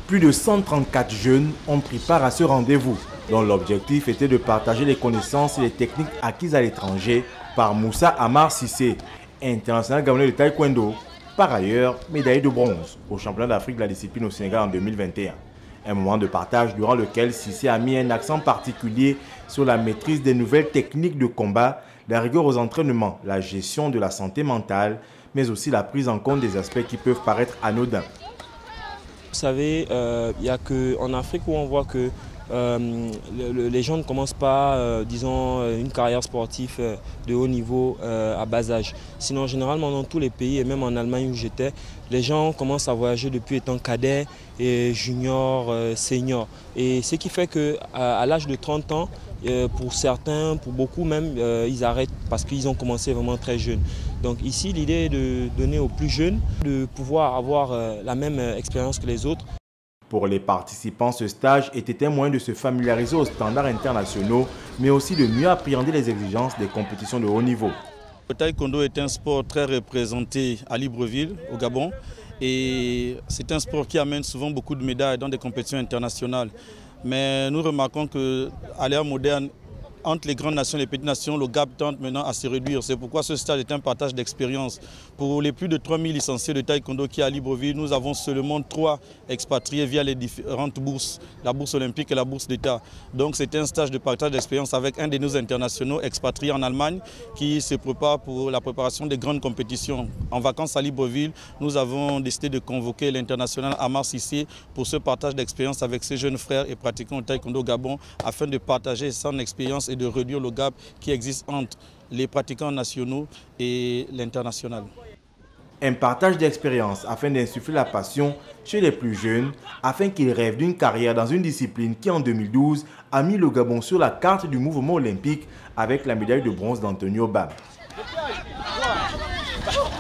Plus de 134 jeunes ont pris part à ce rendez-vous, dont l'objectif était de partager les connaissances et les techniques acquises à l'étranger par Moussa Amar Cissé, international gabonais de taekwondo, par ailleurs médaillé de bronze au championnat d'Afrique de la discipline au Sénégal en 2021. Un moment de partage durant lequel Cissé a mis un accent particulier sur la maîtrise des nouvelles techniques de combat, la rigueur aux entraînements, la gestion de la santé mentale, mais aussi la prise en compte des aspects qui peuvent paraître anodins. Vous savez, il n'y a qu'en Afrique où on voit que les gens ne commencent pas, disons, une carrière sportive de haut niveau à bas âge. Sinon, généralement, dans tous les pays, et même en Allemagne où j'étais, les gens commencent à voyager depuis étant cadets, et juniors, seniors. Et ce qui fait qu'à l'âge de 30 ans, pour certains, pour beaucoup même, ils arrêtent parce qu'ils ont commencé vraiment très jeunes. Donc ici, l'idée est de donner aux plus jeunes de pouvoir avoir la même expérience que les autres. Pour les participants, ce stage était un moyen de se familiariser aux standards internationaux, mais aussi de mieux appréhender les exigences des compétitions de haut niveau. Le taekwondo est un sport très représenté à Libreville, au Gabon, et c'est un sport qui amène souvent beaucoup de médailles dans des compétitions internationales. Mais nous remarquons qu'à l'ère moderne, entre les grandes nations et les petites nations, le gap tente maintenant à se réduire. C'est pourquoi ce stage est un partage d'expérience. Pour les plus de 3000 licenciés de taekwondo qui est à Libreville, nous avons seulement 3 expatriés via les différentes bourses, la bourse olympique et la bourse d'État. Donc c'est un stage de partage d'expérience avec un de nos internationaux expatriés en Allemagne qui se prépare pour la préparation des grandes compétitions. En vacances à Libreville, nous avons décidé de convoquer l'international Amar Cissé pour ce partage d'expérience avec ses jeunes frères et pratiquants au taekwondo au Gabon afin de partager son expérience et de réduire le gap qui existe entre les pratiquants nationaux et l'international. Un partage d'expérience afin d'insuffler la passion chez les plus jeunes, afin qu'ils rêvent d'une carrière dans une discipline qui en 2012 a mis le Gabon sur la carte du mouvement olympique avec la médaille de bronze d'Antonio Bam.